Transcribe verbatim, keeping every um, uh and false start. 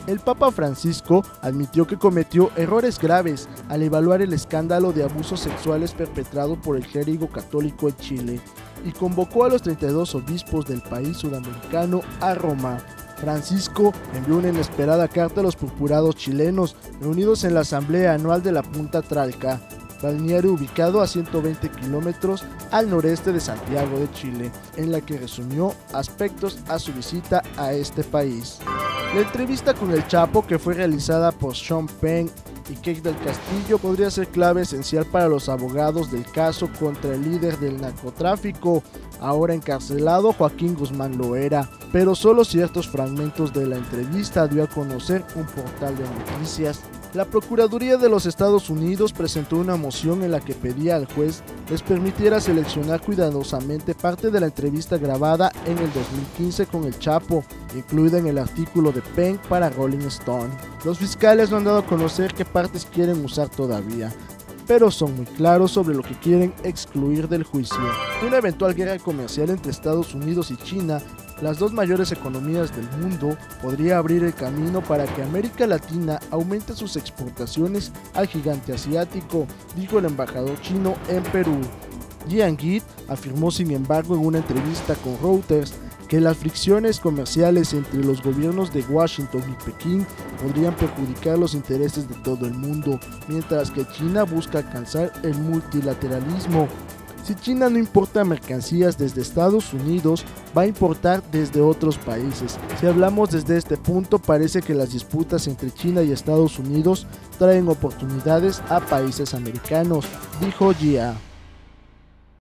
El Papa Francisco admitió que cometió errores graves al evaluar el escándalo de abusos sexuales perpetrado por el clérigo católico en Chile y convocó a los treinta y dos obispos del país sudamericano a Roma. Francisco envió una inesperada carta a los purpurados chilenos reunidos en la asamblea anual de la Punta Tralca, balneario ubicado a ciento veinte kilómetros al noreste de Santiago de Chile, en la que resumió aspectos a su visita a este país. La entrevista con el Chapo, que fue realizada por Sean Penn y Keith del Castillo, podría ser clave esencial para los abogados del caso contra el líder del narcotráfico, ahora encarcelado Joaquín Guzmán Loera, pero solo ciertos fragmentos de la entrevista dio a conocer un portal de noticias. La Procuraduría de los Estados Unidos presentó una moción en la que pedía al juez les permitiera seleccionar cuidadosamente parte de la entrevista grabada en el dos mil quince con el Chapo, incluida en el artículo de Penn para Rolling Stone. Los fiscales no han dado a conocer qué partes quieren usar todavía, pero son muy claros sobre lo que quieren excluir del juicio. Una eventual guerra comercial entre Estados Unidos y China, las dos mayores economías del mundo, podría abrir el camino para que América Latina aumente sus exportaciones al gigante asiático, dijo el embajador chino en Perú. Jian Guid afirmó sin embargo en una entrevista con Reuters que las fricciones comerciales entre los gobiernos de Washington y Pekín podrían perjudicar los intereses de todo el mundo, mientras que China busca alcanzar el multilateralismo. Si China no importa mercancías desde Estados Unidos, va a importar desde otros países. Si hablamos desde este punto, parece que las disputas entre China y Estados Unidos traen oportunidades a países americanos, dijo Jia.